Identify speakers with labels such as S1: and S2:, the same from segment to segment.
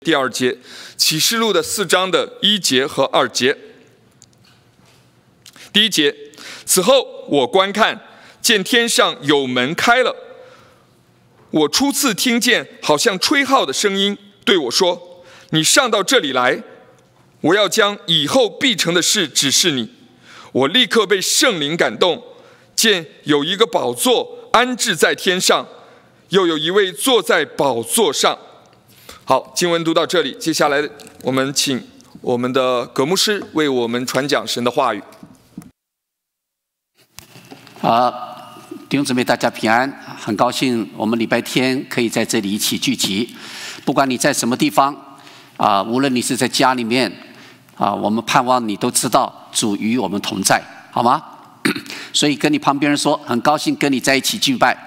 S1: 第2节，启示录的4章的1节和2节。第1节，此后我观看，见天上有门开了，我初次听见好像吹号的声音对我说：“你上到这里来，我要将以后必成的事指示你。”我立刻被圣灵感动，见有一个宝座安置在天上，又有一位坐在宝座上。好，经文读到这里，接下来我们请我们的葛牧师为我们传讲神的话语。
S2: 弟兄姊妹，大家平安！很高兴我们礼拜天可以在这里一起聚集。不管你在什么地方，无论你是在家里面，我们盼望你都知道主与我们同在，好吗？所以跟你旁边人说，很高兴跟你在一起敬拜。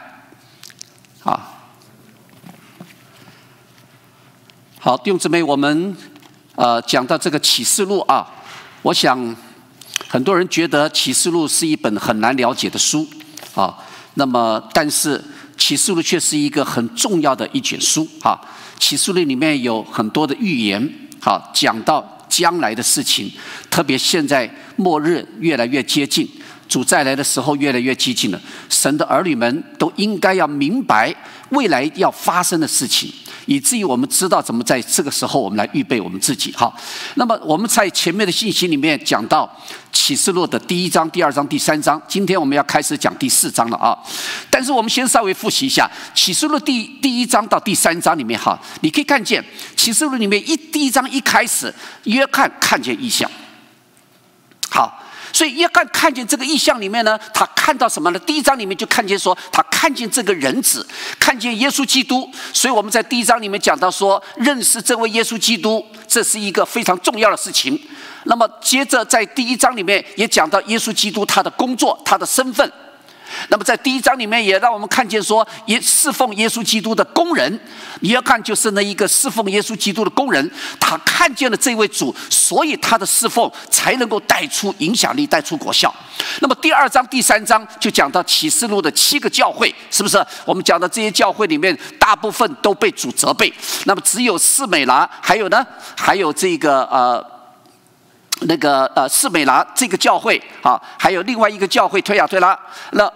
S2: 好，弟兄姊妹，我们讲到这个启示录啊，我想很多人觉得启示录是一本很难了解的书啊，那么但是启示录却是一个很重要的一卷书啊。启示录里面有很多的预言啊，讲到将来的事情，特别现在末日越来越接近，主再来的时候越来越接近了，神的儿女们都应该要明白未来要发生的事情，以至于我们知道怎么在这个时候我们来预备我们自己。好，那么我们在前面的信息里面讲到启示录的第1章、第2章、第3章，今天我们要开始讲第4章了啊。但是我们先稍微复习一下启示录第1章到第3章里面哈，你可以看见启示录里面第1章一开始，约翰看见异象。好。所以约翰看见这个异象里面呢，他看到什么呢？第1章里面就看见说，他看见这个人子，看见耶稣基督。所以我们在第1章里面讲到说，认识这位耶稣基督，这是一个非常重要的事情。那么接着在第1章里面也讲到耶稣基督他的工作，他的身份。那么在第1章里面也让我们看见说，侍奉耶稣基督的工人，约翰就是那一个侍奉耶稣基督的工人，他看见了这位主，所以他的侍奉才能够带出影响力，带出果效。那么第2章、第3章就讲到启示录的7个教会，是不是？我们讲的这些教会里面，大部分都被主责备，那么只有士美拿，还有这个士美拿这个教会啊，还有另外一个教会推雅推拉，那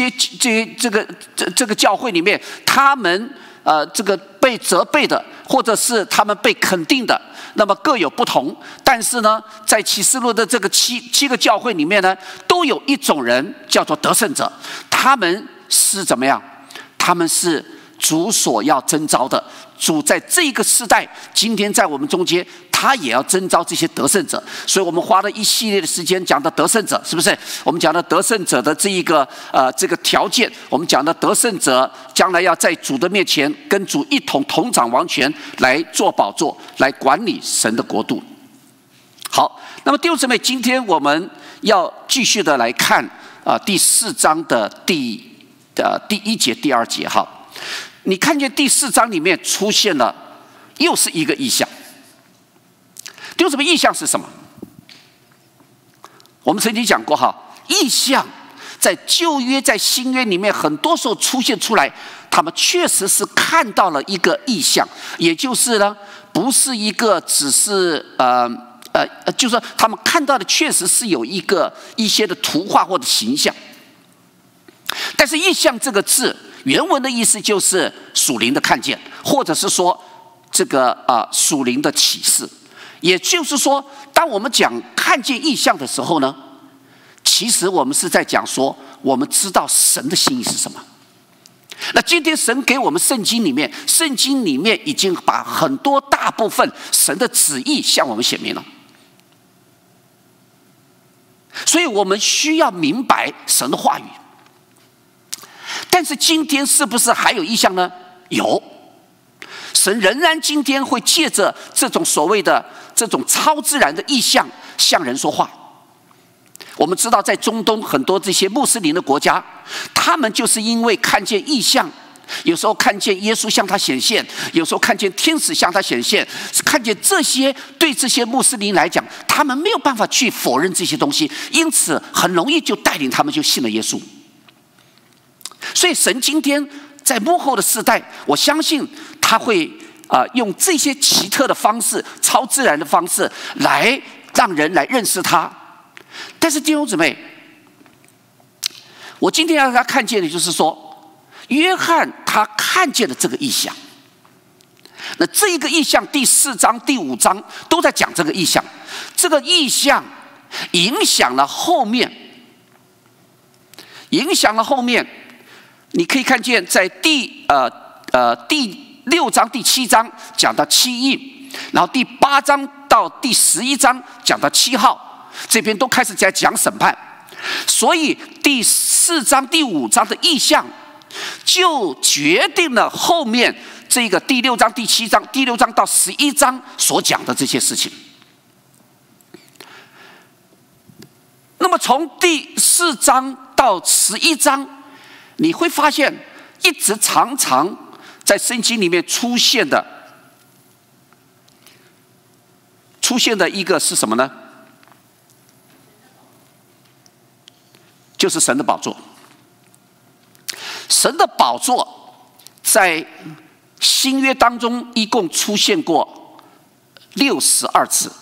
S2: 这个教会里面，他们这个被责备的，或者是他们被肯定的，那么各有不同。但是呢，在启示录的这个七个教会里面呢，都有一种人叫做得胜者，他们是怎么样？他们是主所要征召的。主在这个时代，今天在我们中间，他也要征召这些得胜者。所以我们花了一系列的时间讲到得胜者，是不是？我们讲到得胜者的这个条件，我们讲到得胜者将来要在主的面前跟主一同同掌王权，来做宝座，来管理神的国度。好，那么弟兄姊妹，今天我们要继续的来看第4章的第1节、第2节哈。你看见第4章里面出现了又是一个异象。弟兄姊妹，异象是什么？我们曾经讲过哈，异象在旧约、在新约里面，很多时候出现出来，他们确实是看到了一个异象，也就是呢，不是一个只是就是说他们看到的确实是有一些的图画或者形象。但是异象这个字原文的意思就是属灵的看见，或者是说这个属灵的启示。也就是说，当我们讲看见异象的时候呢，其实我们是在讲说，我们知道神的心意是什么。那今天神给我们圣经里面已经把很多大部分神的旨意向我们显明了，所以我们需要明白神的话语。但是今天是不是还有异象呢？有，神仍然今天会借着这种所谓的这种超自然的异象向人说话。我们知道在中东很多这些穆斯林的国家，他们就是因为看见异象，有时候看见耶稣向他显现，有时候看见天使向他显现，看见这些，对这些穆斯林来讲，他们没有办法去否认这些东西，因此很容易就带领他们就信了耶稣。所以神今天在幕后的世代，我相信他会用这些奇特的方式、超自然的方式来让人来认识他。但是弟兄姊妹，我今天要让他看见的就是说，约翰他看见了这个异象。那这一个异象，第4章、第5章都在讲这个异象。这个异象影响了后面，你可以看见在第6章、第7章讲到7印，然后第8章到第11章讲到7号，这边都开始在讲审判。所以第4章、第5章的异象，就决定了后面这个第6章、第7章、第6章到11章所讲的这些事情。那么从第4章到11章，你会发现一直常常在圣经里面出现的一个是什么呢？就是神的宝座。神的宝座在新约当中一共出现过62次。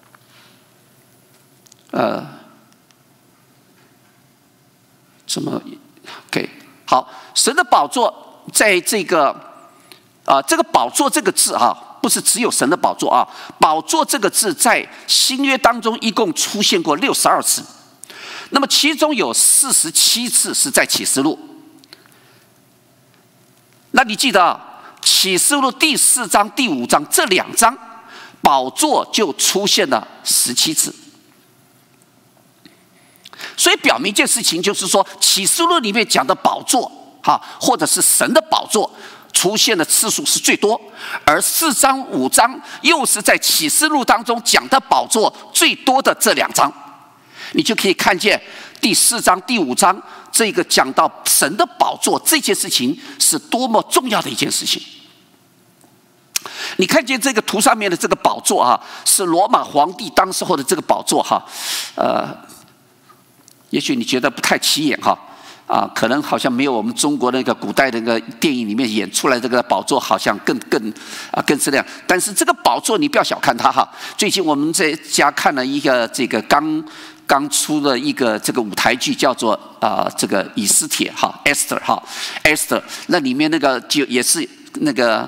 S2: 怎么 ？OK， 好，神的宝座在这个这个宝座这个字不是只有神的宝座宝座这个字在新约当中一共出现过62次。那么其中有47次是在启示录。那你记得启示录第4章、第5章这2章，宝座就出现了17次。所以表明一件事情，就是说启示录里面讲的宝座或者是神的宝座出现的次数是最多，而4章、5章又是在启示录当中讲的宝座最多的这2章。你就可以看见第4章、第5章这个讲到神的宝座这件事情是多么重要的一件事情。你看见这个图上面的这个宝座是罗马皇帝当时候的这个宝座也许你觉得不太起眼可能好像没有我们中国那个古代那个电影里面演出来这个宝座好像更是那样。但是这个宝座你不要小看它最近我们在家看了一个这个刚出的一个这个舞台剧，叫做这个以斯帖Esther 那里面那个就也是那个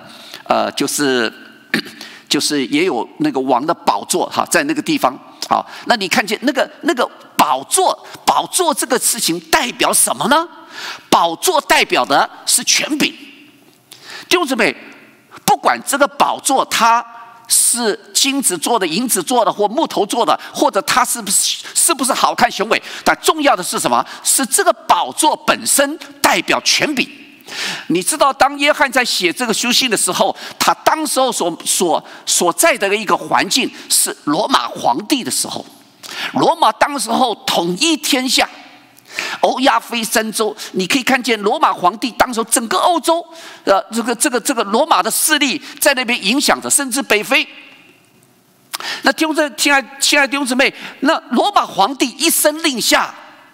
S2: 就是也有那个王的宝座在那个地方那你看见那个宝座这个事情代表什么呢？宝座代表的是权柄。弟兄姊妹，不管这个宝座它是金子做的、银子做的，或木头做的，或者它是不是好看雄伟，但重要的是什么？是这个宝座本身代表权柄。你知道，当约翰在写这个书信的时候，他当时候所在的一个环境是罗马皇帝的时候，罗马当时候统一天下，欧亚非三洲。你可以看见罗马皇帝当时候整个欧洲，这个罗马的势力在那边影响着，甚至北非。那亲爱的弟兄姊妹，那罗马皇帝一声令下，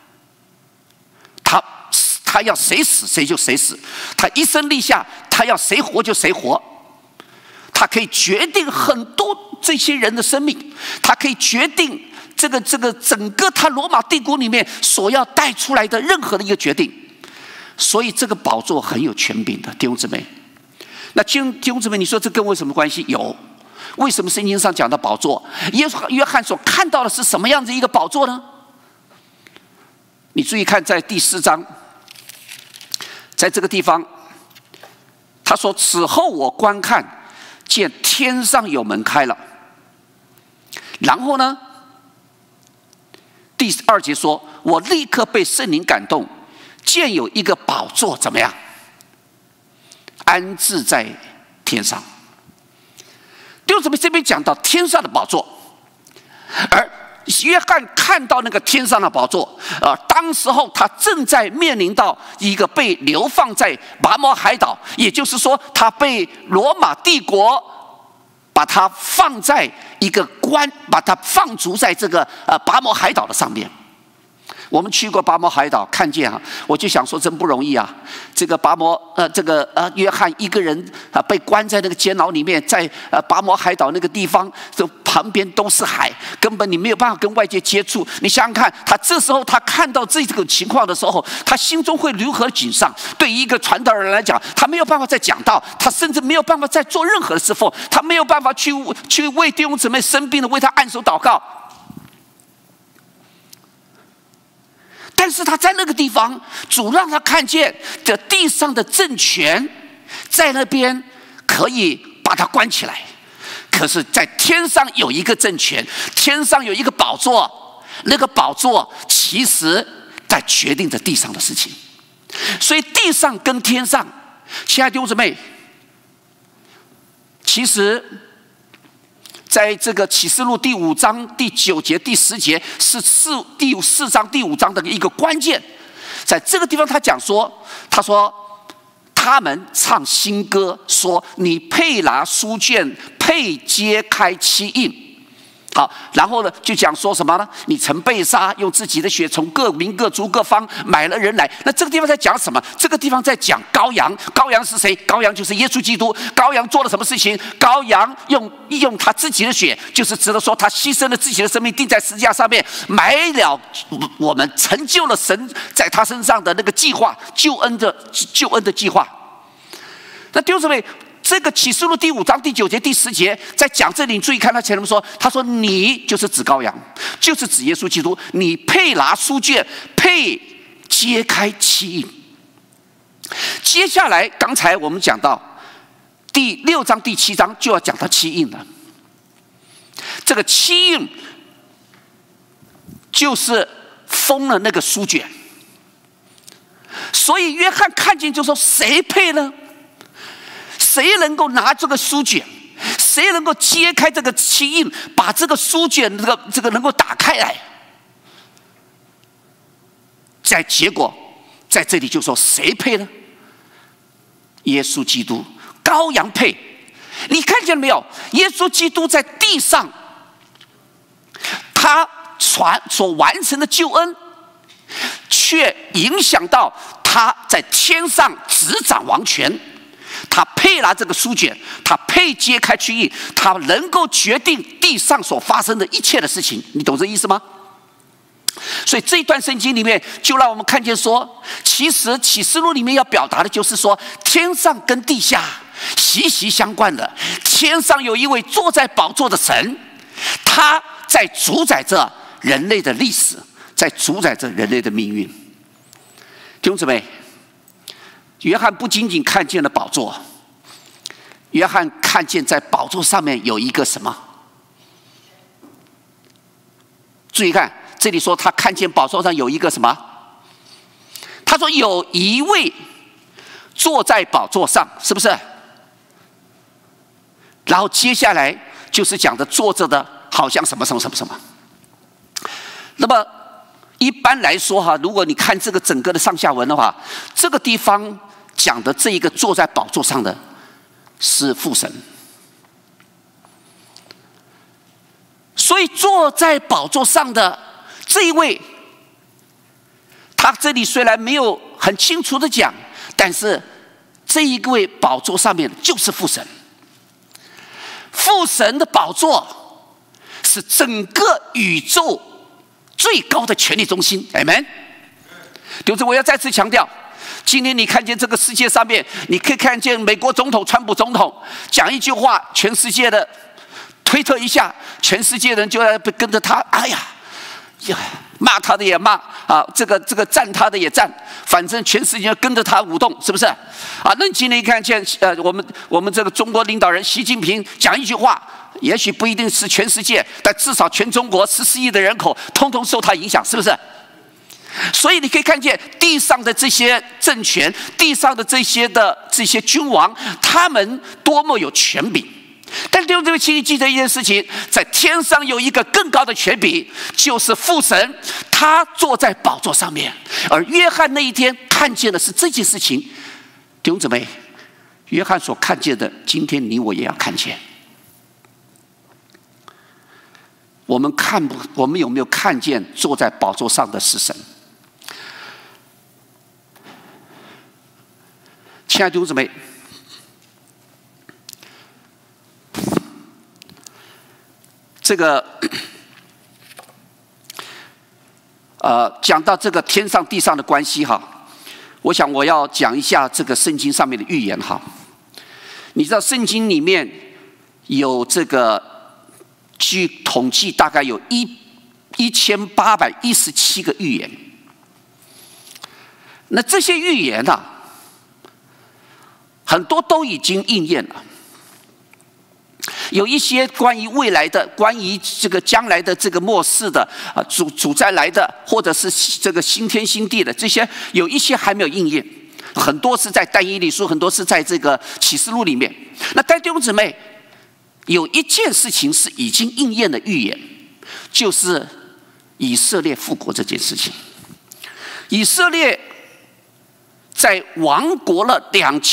S2: 他要谁死谁就谁死，他一声令下，他要谁活就谁活，他可以决定很多这些人的生命，他可以决定这个整个他罗马帝国里面所要带出来的任何的一个决定。所以这个宝座很有权柄的，弟兄姊妹。那弟兄姊妹，你说这跟我有什么关系？有。为什么圣经上讲到宝座？约翰所看到的是什么样子一个宝座呢？你注意看，在第4章，在这个地方，他说：“此后我观看，见天上有门开了。”然后呢，第2节说：“我立刻被圣灵感动，见有一个宝座怎么样？安置在天上。”弟兄姊妹，这边讲到天上的宝座，而约翰看到那个天上的宝座，当时候他正在面临到一个被流放在拔摩海岛，也就是说，他被罗马帝国把他放在一个把他放逐在这个拔摩海岛的上面。 我们去过拔摩海岛，看见啊，我就想说真不容易啊。这个约翰一个人被关在那个监牢里面，在拔摩海岛那个地方，这旁边都是海，根本你没有办法跟外界接触。你想想看，他这时候他看到这个情况的时候，他心中会如何沮丧？对于一个传道人来讲，他没有办法再讲道，他甚至没有办法再做任何的侍奉，他没有办法去为弟兄姊妹生病的为他按手祷告。但是他在那个地方，主让他看见这地上的政权在那边可以把他关起来，可是在天上有一个政权，天上有一个宝座，那个宝座其实在决定着地上的事情。所以地上跟天上，亲爱的弟兄姊妹，其实在这个启示录第5章第9节、第10节是第4章第5章的一个关键。在这个地方，他讲说，他说他们唱新歌，说你配拿书卷，配揭开七印。好，然后呢，就讲说什么呢？你曾被杀，用自己的血从各民各族各方买了人来。那这个地方在讲什么？这个地方在讲羔羊。羔羊是谁？羔羊就是耶稣基督。羔羊做了什么事情？羔羊用他自己的血，就是指的说他牺牲了自己的生命，钉在十字架上面，买了我们，成就了神在他身上的那个计划，救恩的计划。那弟兄姊妹，这个启示录第5章第9节、第10节在讲这里，你注意看他前面说，他说你就是指羔羊，就是指耶稣基督，你配拿书卷，配揭开七印。接下来刚才我们讲到第6章第7章就要讲到七印了。这个七印就是封了那个书卷，所以约翰看见就说，谁配呢？谁能够拿这个书卷？谁能够揭开这个七印，把这个书卷这个能够打开来？结果在这里就说谁配呢？耶稣基督，羔羊配。你看见了没有？耶稣基督在地上，他所完成的救恩，却影响到他在天上执掌王权。他配拿这个书卷，他配揭开七印，他能够决定地上所发生的一切的事情。你懂这意思吗？所以这一段圣经里面就让我们看见说，其实启示录里面要表达的就是说，天上跟地下息息相关的。天上有一位坐在宝座的神，他在主宰着人类的历史，在主宰着人类的命运。弟兄姊妹，约翰不仅仅看见了宝座，约翰看见在宝座上面有一个什么？注意看，这里说他看见宝座上有一个什么？他说有一位坐在宝座上，是不是？然后接下来就是讲的坐着的好像什么什么什么什么。那么一般来说哈，如果你看这个整个的上下文的话，这个地方讲的这一个坐在宝座上的是父神。所以坐在宝座上的这一位，他这里虽然没有很清楚的讲，但是这一位宝座上面就是父神。父神的宝座是整个宇宙最高的权力中心。 Amen。 就是我要再次强调，今天你看见这个世界上面，你可以看见美国总统川普总统讲一句话，全世界的推特一下，全世界人就要跟着他，哎呀，骂他的也骂啊，这个赞他的也赞，反正全世界跟着他舞动，是不是？啊，那你今天看见我们这个中国领导人习近平讲一句话，也许不一定是全世界，但至少全中国14亿的人口，通通受他影响，是不是？所以你可以看见地上的这些政权，地上的这些君王，他们多么有权柄。但弟兄姊妹，请你记得一件事情，在天上有一个更高的权柄，就是父神，他坐在宝座上面。而约翰那一天看见的是这件事情。弟兄姊妹，约翰所看见的，今天你我也要看见。我们有没有看见坐在宝座上的是神？ 亲爱的弟兄姊妹，这个讲到这个天上地上的关系哈，我想我要讲一下这个圣经上面的预言哈。你知道圣经里面有这个，据统计大概有1817个预言。那这些预言啊，很多都已经应验了。有一些关于未来的，关于这个将来的这个末世的主再来的，或者是这个新天新地的，这些有一些还没有应验。很多是在但以理书，很多是在这个启示录里面。那弟兄姊妹，有一件事情是已经应验的预言，就是以色列复国这件事情。以色列在亡国了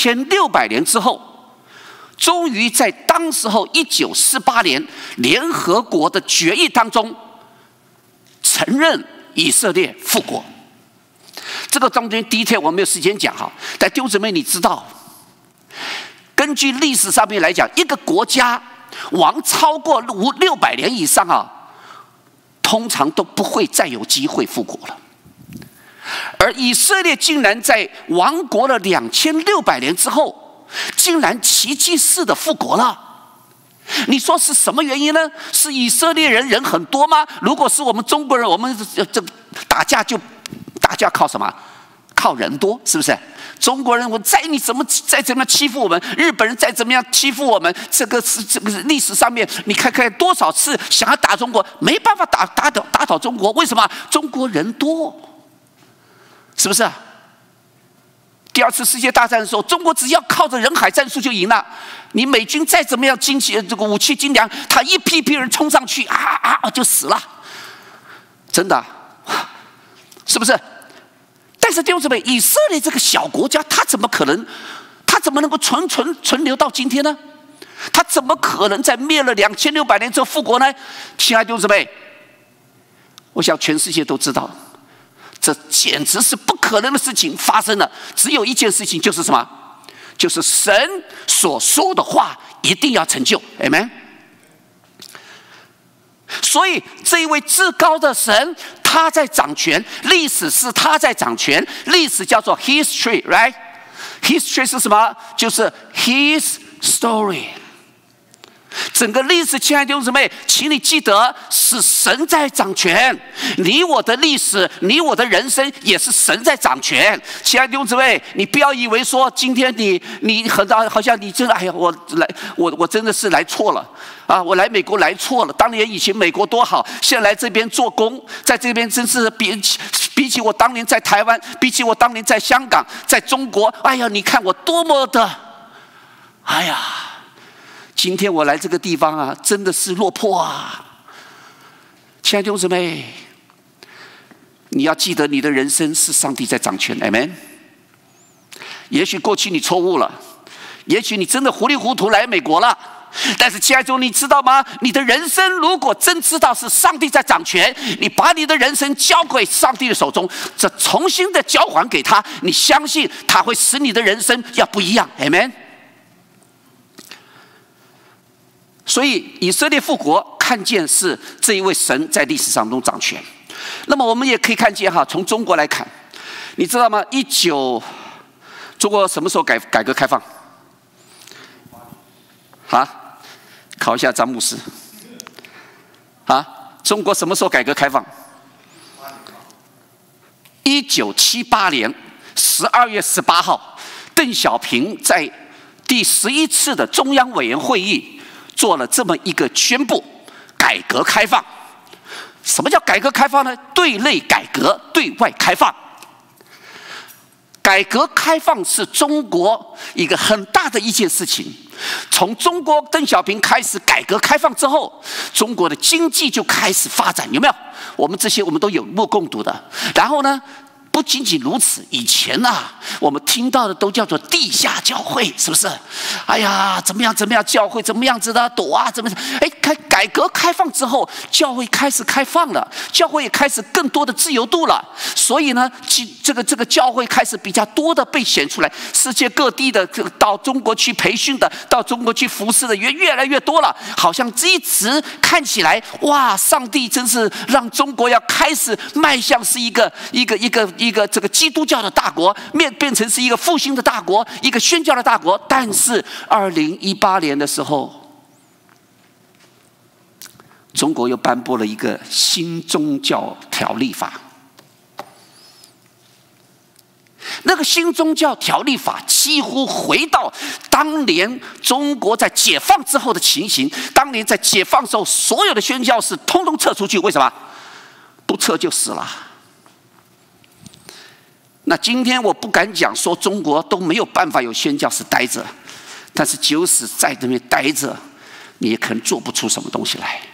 S2: 2600年之后，终于在当时候1948年联合国的决议当中，承认以色列复国。这个中间detail我没有时间讲哈，但弟兄姊妹，你知道，根据历史上面来讲，一个国家亡超过600年以上啊，通常都不会再有机会复国了。而以色列竟然在亡国了2600年之后，竟然奇迹式的复国了。你说是什么原因呢？是以色列人很多吗？如果是我们中国人，我们这打架靠什么？靠人多，是不是？中国人，再怎么欺负我们，日本人再怎么样欺负我们，这个历史上面，你看看多少次想要打中国，没办法打倒中国，为什么？中国人多，是不是？第二次世界大战的时候，中国只要靠着人海战术就赢了。你美军再怎么样这个武器精良，他一批人冲上去就死了，真的，是不是？但是弟兄姊妹，以色列这个小国家，他怎么能够存留到今天呢？他怎么可能在灭了2600年之后复国呢？亲爱的弟兄姊妹，我想全世界都知道，这简直是不可能的事情发生了。只有一件事情，就是什么？就是神所说的话一定要成就 ，Amen。所以这一位至高的神，他在掌权，历史是他在掌权，历史叫做 history，right？ history 是什么？就是 his story。整个历史，亲爱的弟兄姊妹，请你记得是神在掌权。你我的历史，你我的人生也是神在掌权。亲爱的弟兄姊妹，你不要以为说今天你好像你真的，哎呀，我真的是来错了啊！我来美国来错了。当年以前美国多好，现在来这边做工，在这边真是比起我当年在台湾，比起我当年在香港，在中国，哎呀，你看我多么的，哎呀！今天我来这个地方啊，真的是落魄啊！亲爱的弟兄姊妹，你要记得，你的人生是上帝在掌权 ，Amen。也许过去你错误了，也许你真的糊里糊涂来美国了，但是亲爱的弟兄，你知道吗？你的人生如果真知道是上帝在掌权，你把你的人生交给上帝的手中，这重新的交还给他，你相信他会使你的人生要不一样 ，Amen。所以以色列复国，看见是这一位神在历史上中掌权。那么我们也可以看见哈，从中国来看，你知道吗？中国什么时候改革开放？考一下张牧师。中国什么时候改革开放？1978年12月18号，邓小平在第11次的中央委员会议做了这么一个宣布：改革开放。什么叫改革开放呢？对内改革，对外开放。改革开放是中国一个很大的一件事情。从中国邓小平开始改革开放之后，中国的经济就开始发展，有没有？我们这些我们都有目共睹的。然后呢， 不仅仅如此，以前我们听到的都叫做地下教会，是不是？哎呀，怎么样教会怎么样子的躲啊，怎么？改革开放之后，教会开始开放了，教会也开始更多的自由度了，所以呢，这个教会开始比较多的被选出来，世界各地的到中国去培训的，到中国去服侍的越来越多了，好像这一直看起来，哇，上帝真是让中国要开始迈向是一个这个基督教的大国，变成是一个复兴的大国，一个宣教的大国。但是2018年的时候，中国又颁布了一个新宗教条例法。那个新宗教条例法几乎回到当年中国在解放之后的情形。当年在解放之后，所有的宣教士通通撤出去，为什么？不撤就死了。那今天我不敢讲说中国都没有办法有宣教士待着，但是即使在那边待着，你也可能做不出什么东西来。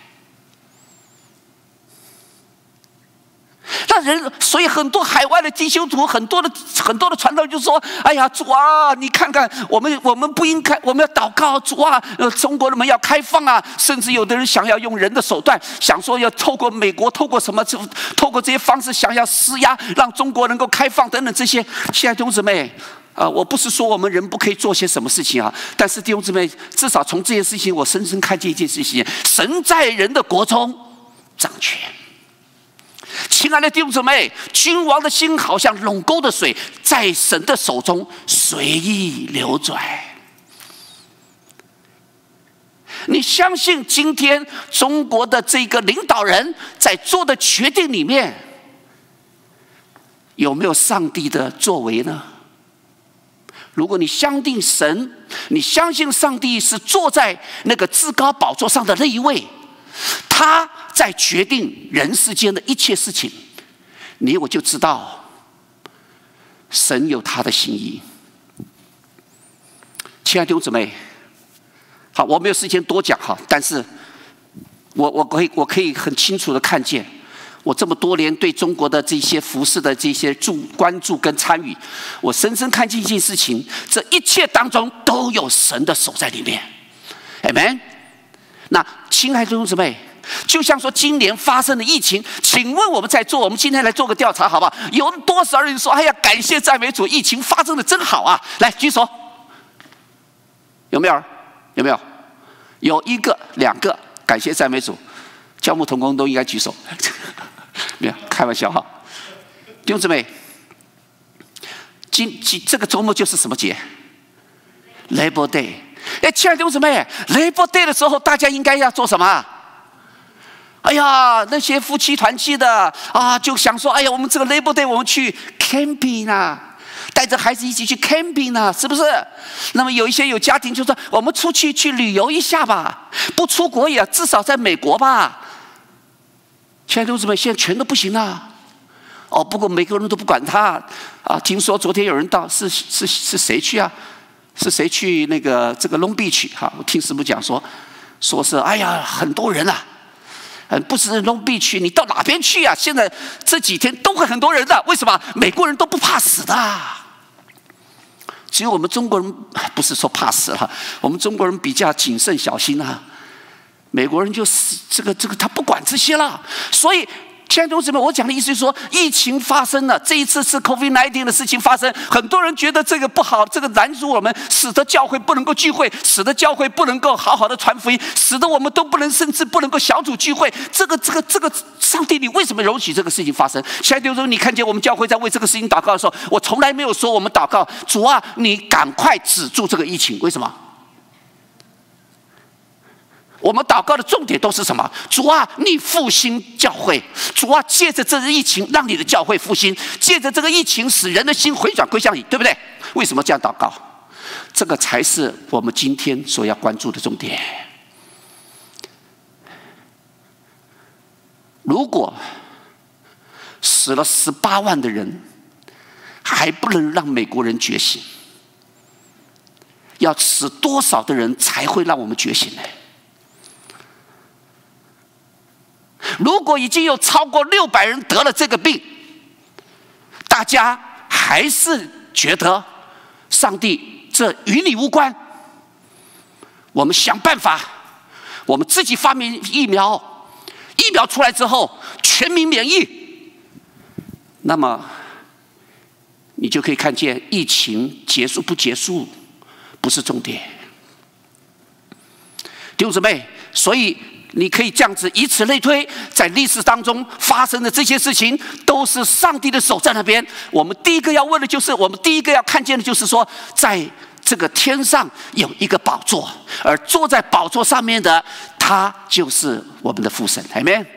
S2: 那人，所以很多海外的弟兄徒，很多的传道就说：“哎呀，主啊，你看看我们不应该，我们要祷告，主啊，中国人们要开放啊！甚至有的人想要用人的手段，想说要透过美国，透过什么，透过这些方式，想要施压，让中国能够开放等等这些。亲爱的弟兄姊妹，我不是说我们人不可以做些什么事情啊，但是弟兄姊妹，至少从这件事情，我深深看见一件事情：神在人的国中掌权。”亲爱的弟兄姊妹，君王的心好像垄沟的水，在神的手中随意流转。你相信今天中国的这个领导人在做的决定里面，有没有上帝的作为呢？如果你相信神，你相信上帝是坐在那个至高宝座上的那一位，他在决定人世间的一切事情，我就知道神有他的心意。亲爱的弟兄姊妹，好，我没有时间多讲哈，但是我可以很清楚的看见，我这么多年对中国的这些服事的这些关注跟参与，我深深看见一件事情：这一切当中都有神的手在里面。Amen。那亲爱的弟兄姊妹，就像说今年发生的疫情，请问我们在座，我们今天来做个调查好不好？有多少人说：“哎呀，感谢赞美主，疫情发生的真好啊！”来举手，有没有？有没有？有1个、2个，感谢赞美主。教牧同工都应该举手，没有开玩笑哈。弟兄姊妹，这个周末就是什么节 ？Labor Day。亲爱的弟兄姊妹 ，Labor Day 的时候，大家应该要做什么？哎呀，那些夫妻团契的就想说：“哎呀，我们这个 Labor Day 我们去 camping 啊，带着孩子一起去 camping 啊，是不是？”那么有一些有家庭就说：“我们出去旅游一下吧，不出国也至少在美国吧。”亲爱的弟兄姊妹，现在全都不行了。不过每个人都不管他听说昨天有人到，是谁去啊？是谁去那个这个 Long Beach 哈？我听师母讲说是哎呀，很多人啊。不是 Long Beach， 你到哪边去啊？现在这几天都会很多人的，为什么？美国人都不怕死的，只有我们中国人不是说怕死了，我们中国人比较谨慎小心啊。美国人就是这个他不管这些了，所以。亲爱的弟兄姊妹，我讲的意思是说，疫情发生了，这一次是 COVID-19 的事情发生，很多人觉得这个不好，这个拦阻我们，使得教会不能够聚会，使得教会不能够好好的传福音，使得我们都不能，甚至不能够小组聚会。这个，上帝，你为什么容许这个事情发生？亲爱的弟兄姊妹，你看见我们教会在为这个事情祷告的时候，我从来没有说我们祷告，主啊，你赶快止住这个疫情，为什么？我们祷告的重点都是什么？主啊，你复兴教会；主啊，借着这个疫情，让你的教会复兴；借着这个疫情，使人的心回转归向你，对不对？为什么这样祷告？这个才是我们今天所要关注的重点。如果死了18万的人，还不能让美国人觉醒，要死多少的人才会让我们觉醒呢？如果已经有超过600人得了这个病， 大家还是觉得上帝这与你无关，我们想办法，我们自己发明疫苗，疫苗出来之后全民免疫，那么你就可以看见疫情结束不结束不是重点。弟兄姊妹，所以你可以这样子以此类推，在历史当中发生的这些事情都是上帝的手在那边。我们第一个要问的就是，我们第一个要看见的就是说，在这个天上有一个宝座，而坐在宝座上面的他就是我们的父神。阿们。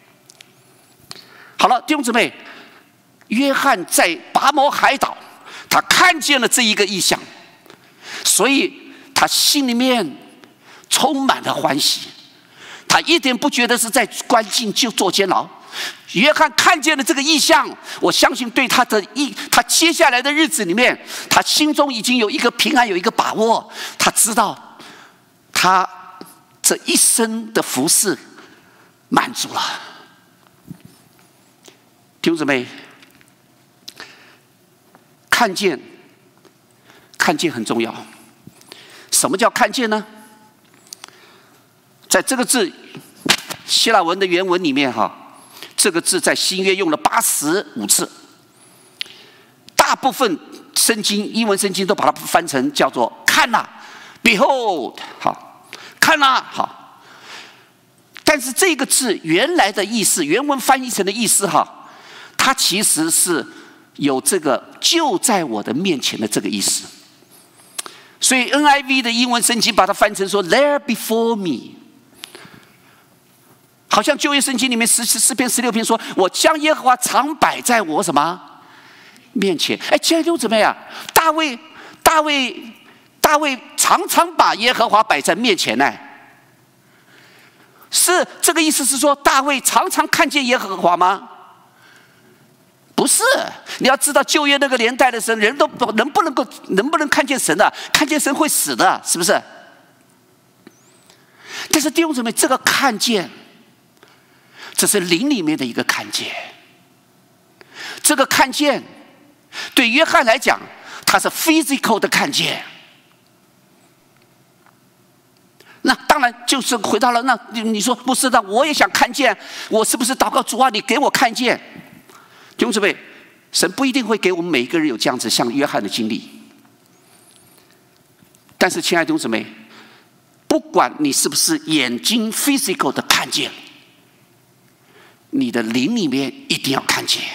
S2: 好了，弟兄姊妹，约翰在拔摩海岛，他看见了这一个异象，所以他心里面充满了欢喜，他一点不觉得是在关进就坐监牢。约翰看见了这个异象，我相信对他接下来的日子里面，他心中已经有一个平安，有一个把握。他知道他这一生的服事满足了。弟兄姊妹，看见很重要。什么叫看见呢？在这个字希腊文的原文里面这个字在新约用了85次，大部分圣经英文圣经都把它翻成叫做看哪 ，behold， 看哪，但是这个字原来的意思，原文翻译成的意思它其实是有这个就在我的面前的这个意思。所以 NIV 的英文圣经把它翻成说 there before me， 好像旧约圣经里面诗篇16篇说，我将耶和华常摆在我什么面前。亲爱的弟兄姊妹啊，大卫常常把耶和华摆在面前呢。是这个意思是说大卫常常看见耶和华吗？不是，你要知道旧约那个年代的神，人都能不能看见神的？看见神会死的，是不是？但是弟兄姊妹，这个看见，这是灵里面的一个看见。这个看见，对约翰来讲，他是 physical 的看见。那当然就是回到了，那你说不是的，我也想看见，我是不是祷告主啊，你给我看见？弟兄姊妹，神不一定会给我们每一个人有这样子像约翰的经历。但是亲爱的弟兄姊妹，不管你是不是眼睛 physical 的看见，你的灵里面一定要看见。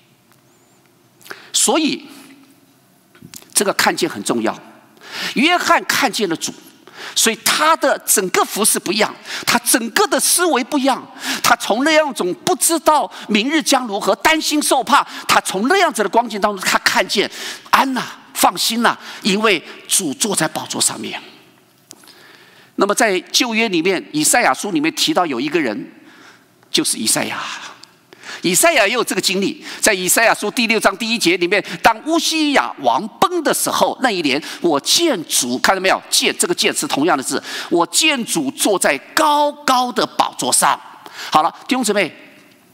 S2: 所以这个看见很重要。约翰看见了主，所以他的整个服事不一样，他整个的思维不一样。他从那样种不知道明日将如何，担心受怕，他从那样子的光景当中，他看见安呐，放心呐，因为主坐在宝座上面。那么在旧约里面，以赛亚书里面提到有一个人，就是以赛亚。以赛亚也有这个经历，在以赛亚书第6章第1节里面，当乌西雅王崩的时候，那一年我见主，看到没有？见这个见是同样的字，我见主坐在高高的宝座上。好了，弟兄姊妹，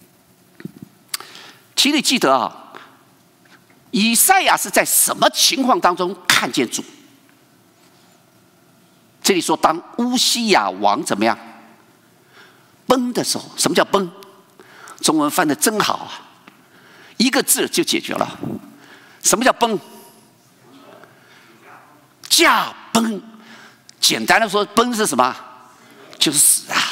S2: 请你记得以赛亚是在什么情况当中看见主？这里说，当乌西雅王怎么样崩的时候，什么叫崩？中文翻得真好一个字就解决了。什么叫崩？驾崩。简单的说，崩是什么？就是死啊。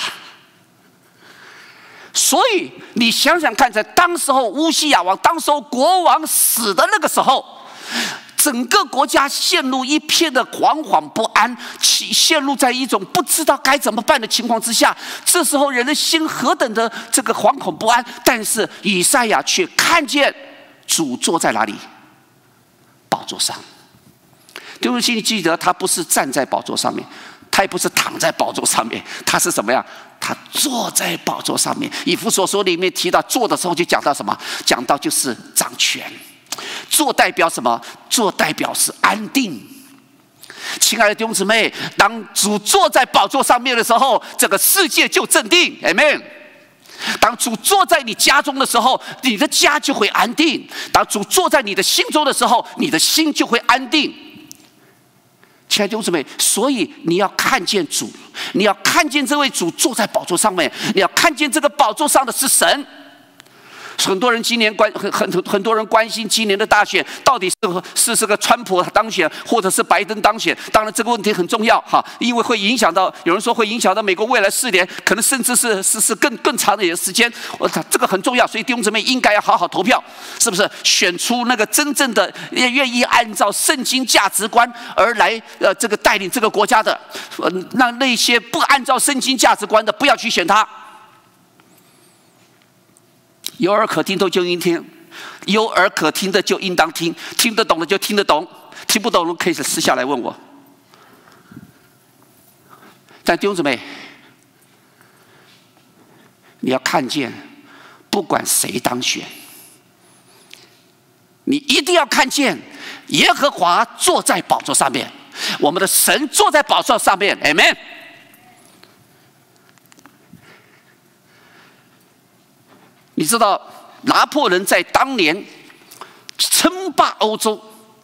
S2: 所以你想想看，在当时候乌西雅王，当时候国王死的那个时候，整个国家陷入一片的惶惶不安，陷入在一种不知道该怎么办的情况之下。这时候人的心何等的这个惶恐不安，但是以赛亚却看见主坐在哪里？宝座上。弟兄姐妹记得，他不是站在宝座上面，他也不是躺在宝座上面，他是什么样？他坐在宝座上面。以弗所书里面提到坐的时候，就讲到什么？讲到就是掌权。坐代表什么？坐代表是安定。亲爱的弟兄姊妹，当主坐在宝座上面的时候，这个世界就镇定。Amen。 当主坐在你家中的时候，你的家就会安定；当主坐在你的心中的时候，你的心就会安定。亲爱的弟兄姊妹，所以你要看见主，你要看见这位主坐在宝座上面，你要看见这个宝座上的是神。很多人今年很多人关心今年的大选到底是个川普当选，或者是拜登当选。当然这个问题很重要哈，因为会影响到，有人说会影响到美国未来4年，可能甚至是更长的一个时间。这个很重要，所以弟兄姊妹应该要好好投票，是不是？选出那个真正的愿意按照圣经价值观而来这个带领这个国家的，让那些不按照圣经价值观的不要去选他。有耳可听的就应听，有耳可听的就应当听，听得懂的就听得懂，听不懂的可以私下来问我。但弟兄姊妹，你要看见，不管谁当选，你一定要看见耶和华坐在宝座上面，我们的神坐在宝座上面 ，Amen。你知道拿破仑在当年称霸欧洲，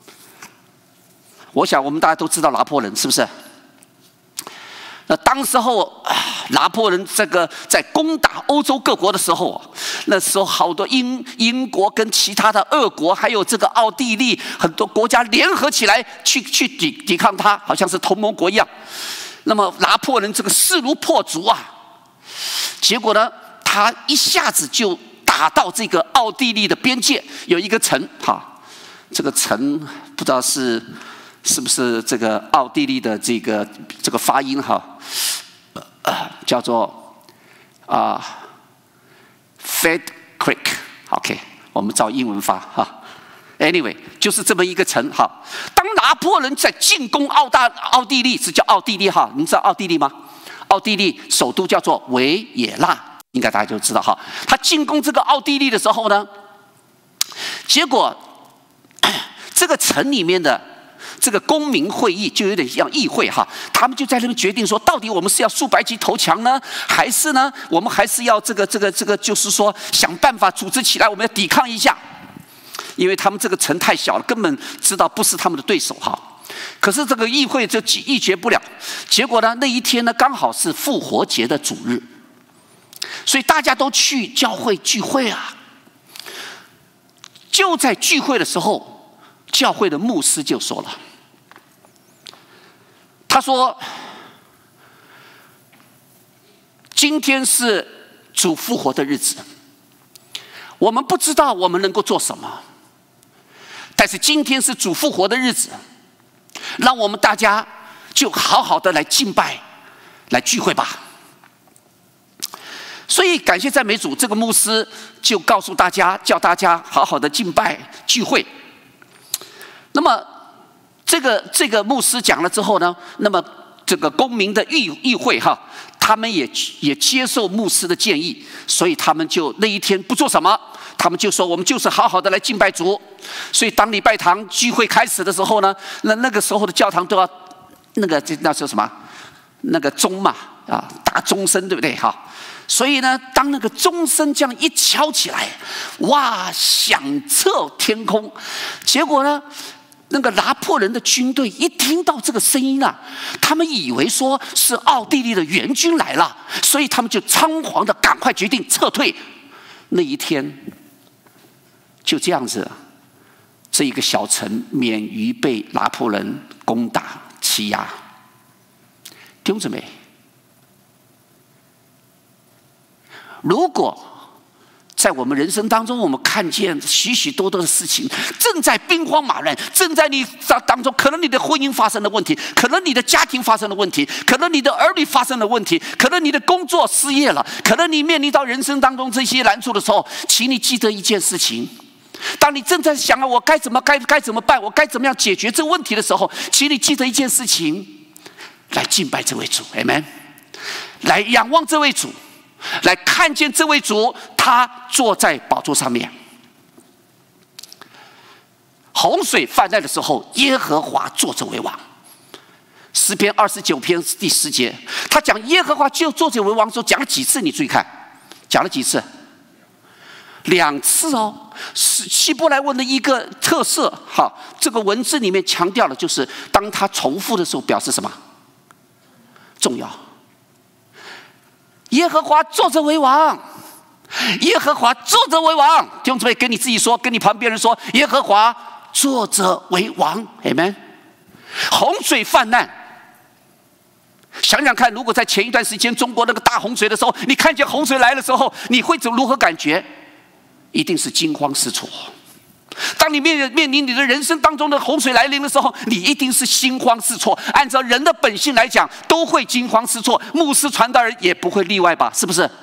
S2: 我想我们大家都知道拿破仑是不是？那当时候拿破仑这个在攻打欧洲各国的时候，那时候好多英国跟其他的俄国，还有这个奥地利，很多国家联合起来去抵抗他，好像是同盟国一样。那么拿破仑这个势如破竹啊，结果呢？他一下子就打到这个奥地利的边界，有一个城哈，这个城不知道是不是这个奥地利的这个发音哈，叫做Fed Creek，OK， 我们照英文发哈。Anyway， 就是这么一个城哈。当拿破仑在进攻奥地利，是叫奥地利哈，你知道奥地利吗？奥地利首都叫做维也纳。应该大家就知道哈，他进攻这个奥地利的时候呢，结果这个城里面的这个公民会议就有点像议会哈，他们就在那边决定说，到底我们是要竖白旗投降呢，还是呢，我们还是要这个，就是说想办法组织起来，我们要抵抗一下，因为他们这个城太小了，根本知道不是他们的对手哈。可是这个议会就议决不了，结果呢，那一天呢刚好是复活节的主日。所以大家都去教会聚会啊。就在聚会的时候，教会的牧师就说了，他说：“今天是主复活的日子，我们不知道我们能够做什么，但是今天是主复活的日子，让我们大家就好好的来敬拜，来聚会吧。”所以感谢赞美主，这个牧师就告诉大家，叫大家好好的敬拜聚会。那么这个牧师讲了之后呢，那么这个公民的议会哈，他们也接受牧师的建议，所以他们就那一天不做什么，他们就说我们就是好好的来敬拜主。所以当礼拜堂聚会开始的时候呢，那个时候的教堂都要那是什么？那个钟嘛啊，打钟声对不对哈？所以呢，当那个钟声这样一敲起来，哇，响彻天空。结果呢，那个拿破仑的军队一听到这个声音啊，他们以为说是奥地利的援军来了，所以他们就仓皇的赶快决定撤退。那一天就这样子，这一个小城免于被拿破仑攻打欺压。弟兄姊妹，如果在我们人生当中，我们看见许许多多的事情正在兵荒马乱，正在你当中，可能你的婚姻发生了问题，可能你的家庭发生了问题，可能你的儿女发生了问题，可能你的工作失业了，可能你面临到人生当中这些难处的时候，请你记得一件事情：当你正在想我该怎么办，我该怎么样解决这个问题的时候，请你记得一件事情，来敬拜这位主 ，Amen， 来仰望这位主。来看见这位主，他坐在宝座上面。洪水泛滥的时候，耶和华坐着为王。诗篇29篇第10节，他讲耶和华就坐着为王的时候，讲了几次？你注意看， 讲了几次？2次哦。希伯来文的一个特色，好，这个文字里面强调的就是当它重复的时候，表示什么？重要。耶和华坐着为王，耶和华坐着为王。弟兄姊妹，跟你自己说，跟你旁边人说，耶和华坐着为王。Amen。洪水泛滥，想想看，如果在前一段时间中国那个大洪水的时候，你看见洪水来的时候，你会如何感觉？一定是惊慌失措。当你面临你的人生当中的洪水来临的时候，你一定是心慌失措。按照人的本性来讲，都会惊慌失措，牧师传道人也不会例外吧？是不是？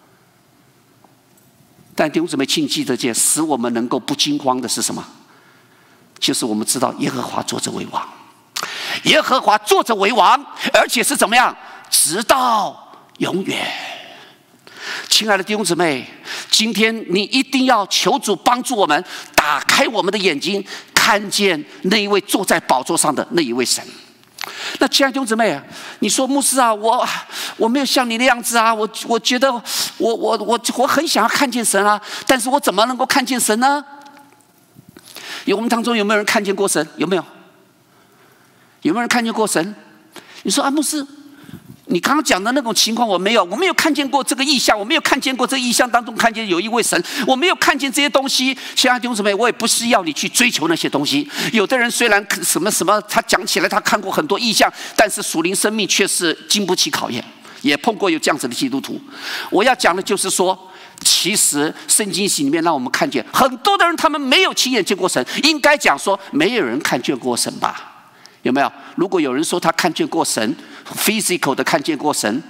S2: 但弟兄姊妹，请记得这使我们能够不惊慌的是什么？就是我们知道耶和华坐着为王，耶和华坐着为王，而且是怎么样？直到永远。亲爱的弟兄姊妹，今天你一定要求主帮助我们，打开我们的眼睛，看见那一位坐在宝座上的那一位神。那亲爱的弟兄姊妹，你说牧师啊，我没有像你那样子啊，我觉得我很想要看见神啊，但是我怎么能够看见神呢？我们当中有没有人看见过神？有没有？有没有人看见过神？你说啊，牧师，你刚刚讲的那种情况我没有看见过这个异象，我没有看见过这个异象当中看见有一位神，我没有看见这些东西。亲爱的弟兄姊妹，我也不是要你去追求那些东西。有的人虽然什么，他讲起来他看过很多异象，但是属灵生命却是经不起考验，也碰过有这样子的基督徒。我要讲的就是说，其实圣经里面让我们看见很多的人，他们没有亲眼见过神，应该讲说没有人看见过神吧？有没有？如果有人说他看见过神 ，physical 的看见过神，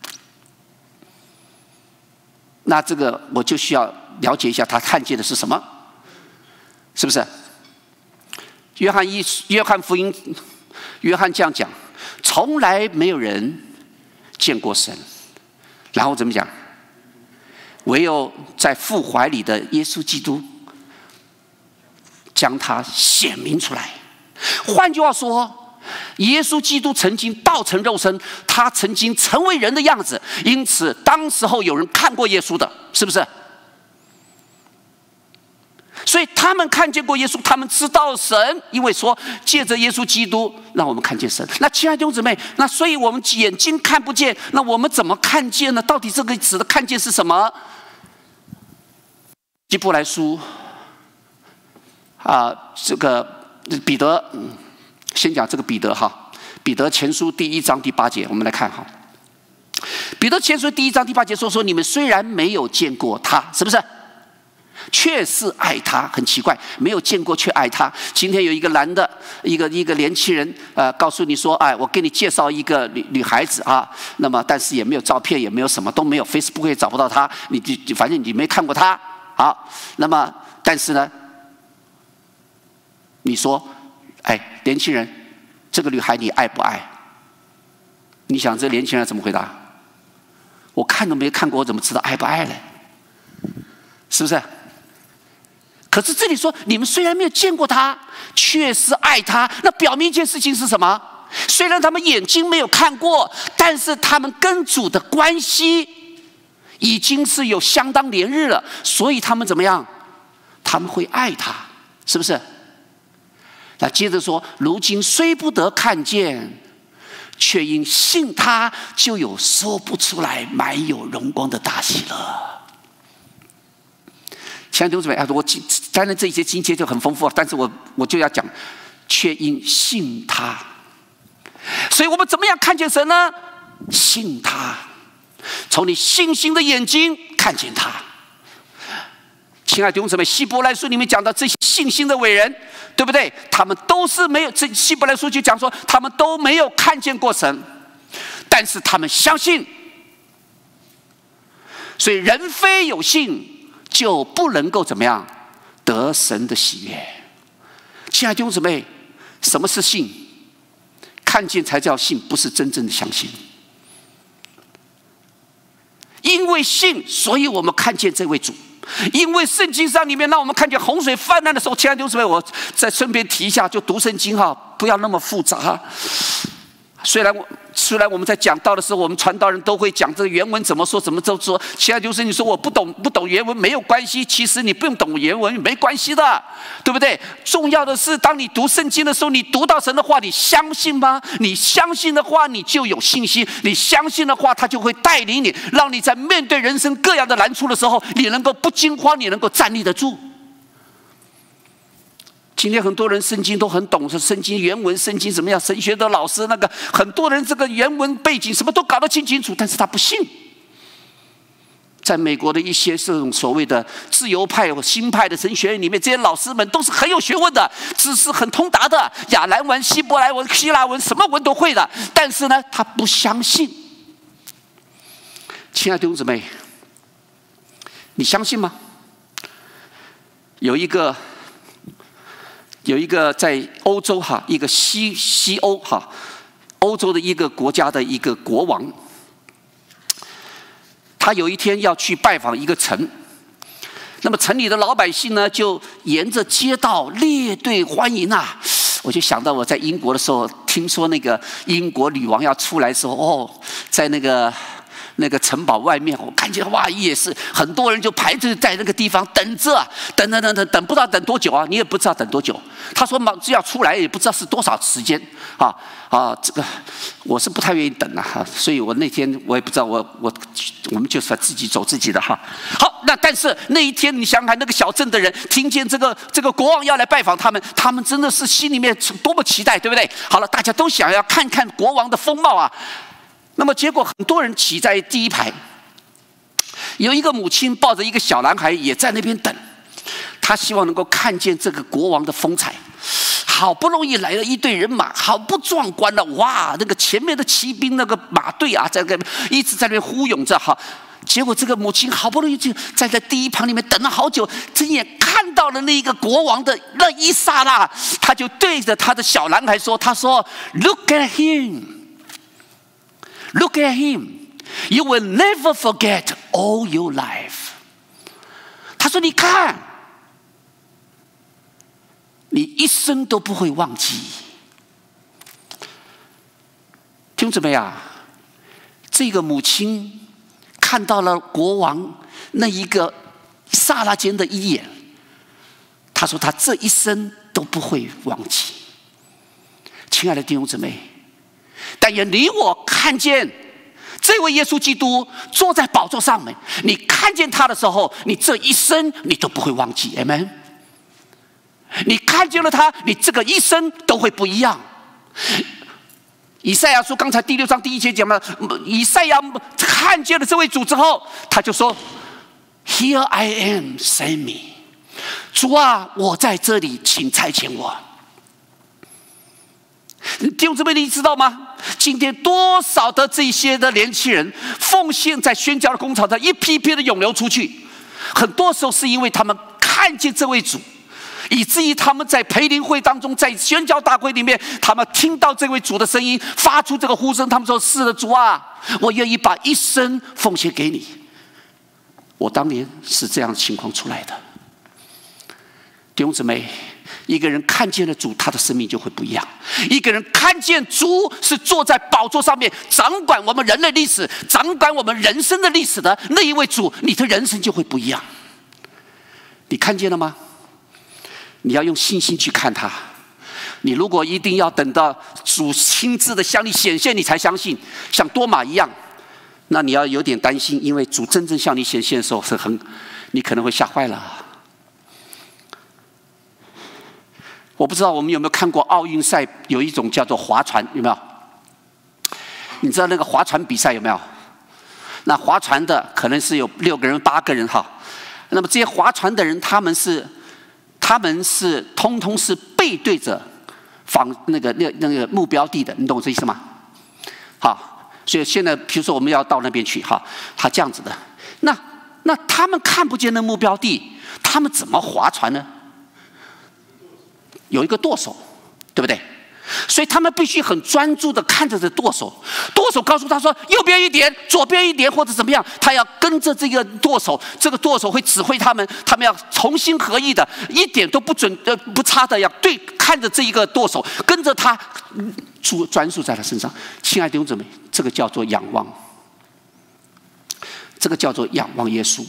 S2: 那这个我就需要了解一下他看见的是什么，是不是？约翰福音，约翰这样讲，从来没有人见过神，然后怎么讲？唯有在父怀里的耶稣基督将他显明出来。换句话说，耶稣基督曾经道成肉身，他曾经成为人的样子，因此当时候有人看过耶稣的，是不是？所以他们看见过耶稣，他们知道神，因为说借着耶稣基督让我们看见神。那亲爱的弟兄姊妹，那所以我们眼睛看不见，那我们怎么看见呢？到底这个指的看见是什么？希伯来书这个彼得，先讲这个彼得哈，彼得前书第1章第8节，我们来看哈。彼得前书第1章第8节说你们虽然没有见过他，是不是？却是爱他。很奇怪，没有见过却爱他。今天有一个男的，一个年轻人，告诉你说，哎，我给你介绍一个女孩子啊，那么但是也没有照片，也没有什么都没有 ，Facebook 也找不到她，反正你没看过她。好，那么但是呢，你说，哎，年轻人，这个女孩你爱不爱？你想这年轻人怎么回答？我看都没看过，我怎么知道爱不爱呢？是不是？可是这里说，你们虽然没有见过他，却是爱他，那表明一件事情是什么？虽然他们眼睛没有看过，但是他们跟主的关系已经是有相当连日了，所以他们怎么样？他们会爱他，是不是？那接着说，如今虽不得看见，却因信他，就有说不出来满有荣光的大喜乐。亲爱的弟兄姊妹，我当然这一些经节就很丰富，但是我就要讲，却因信他。所以我们怎么样看见神呢？信他，从你信心的眼睛看见他。亲爱的弟兄姊妹，希伯来书里面讲到这些信心的伟人，对不对？他们都是没有，这希伯来书就讲说，他们都没有看见过神，但是他们相信。所以人非有信，就不能够怎么样得神的喜悦。亲爱的弟兄姊妹，什么是信？看见才叫信，不是真正的相信。因为信，所以我们看见这位主。因为圣经上里面让我们看见洪水泛滥的时候，亲爱的弟兄姊妹，我再顺便提一下，就读圣经哈，不要那么复杂。 虽然我们在讲道的时候，我们传道人都会讲这个原文怎么说，怎么说。亲爱的弟兄姊妹，你说我不懂原文没有关系，其实你不用懂原文没关系的，对不对？重要的是，当你读圣经的时候，你读到神的话，你相信吗？你相信的话，你就有信心；你相信的话，他就会带领你，让你在面对人生各样的难处的时候，你能够不惊慌，你能够站立得住。今天很多人圣经都很懂，说圣经原文、圣经怎么样？神学的老师那个很多人这个原文背景什么都搞得清楚，但是他不信。在美国的一些这种所谓的自由派或新派的神学院里面，这些老师们都是很有学问的，知识很通达的，亚兰文、希伯来文、希腊文什么文都会的，但是呢，他不相信。亲爱的弟兄姊妹，你相信吗？有一个在欧洲哈，一个西欧哈，欧洲的一个国家的一个国王，他有一天要去拜访一个城，那么城里的老百姓呢，就沿着街道列队欢迎啊。我就想到我在英国的时候，听说那个英国女王要出来的时候，在那个城堡外面，我看见哇，也是很多人就排队在那个地方等着，等不知道等多久啊，你也不知道等多久。他说嘛，只要出来也不知道是多少时间这个我是不太愿意等所以我那天我也不知道，我们就是自己走自己的哈。好，那但是那一天你想想看，那个小镇的人听见这个国王要来拜访他们真的是心里面多么期待，对不对？好了，大家都想要看看国王的风貌啊。那么结果很多人挤在第一排，有一个母亲抱着一个小男孩也在那边等，他希望能够看见这个国王的风采。好不容易来了一队人马，好不壮观了！哇，那个前面的骑兵那个马队啊，一直在那边呼涌着哈。结果这个母亲好不容易就在第一排里面等了好久，睁眼看到了那个国王的那一刹那，他就对着他的小男孩说：“他说 ，Look at him。” Look at him, you will never forget all your life. 他说：“你看，你一生都不会忘记。”听姊妹啊，这个母亲看到了国王那一个刹那间的一眼，她说：“她这一生都不会忘记。”亲爱的弟兄姊妹。但愿你我看见这位耶稣基督坐在宝座上面，你看见他的时候，你这一生你都不会忘记 ，Amen。你看见了他，你这个一生都会不一样。以赛亚书刚才第6章第1节讲了，以赛亚看见了这位主之后，他就说 ：“Here I am, send me。”主啊，我在这里，请差遣我。弟兄姊妹，你知道吗？今天多少的这些的年轻人奉献在宣教的工厂上，一批批的涌流出去。很多时候是因为他们看见这位主，以至于他们在培灵会当中，在宣教大会里面，他们听到这位主的声音，发出这个呼声。他们说：“是的，主啊，我愿意把一生奉献给你。”我当年是这样的情况出来的。弟兄姊妹，一个人看见了主，他的生命就会不一样。一个人看见主是坐在宝座上面，掌管我们人类历史、掌管我们人生的历史的那一位主，你的人生就会不一样。你看见了吗？你要用信心去看他。你如果一定要等到主亲自的向你显现，你才相信，像多马一样，那你要有点担心，因为主真正向你显现的时候，你可能会吓坏了。我不知道我们有没有看过奥运赛，有一种叫做划船，有没有？你知道那个划船比赛有没有？那划船的可能是有6个人、8个人哈。那么这些划船的人，他们是通通是背对着那个目标地的，你懂我这意思吗？好，所以现在比如说我们要到那边去哈，他这样子的，那他们看不见那目标地，他们怎么划船呢？有一个舵手，对不对？ 所以他们必须很专注的看着这舵手，舵手告诉他说右边一点，左边一点，或者怎么样，他要跟着这个舵手，这个舵手会指挥他们，他们要同心合意的，一点都不差的，要看着这一个舵手，跟着他，专注在他身上。亲爱的弟兄姊妹，这个叫做仰望，这个叫做仰望耶稣。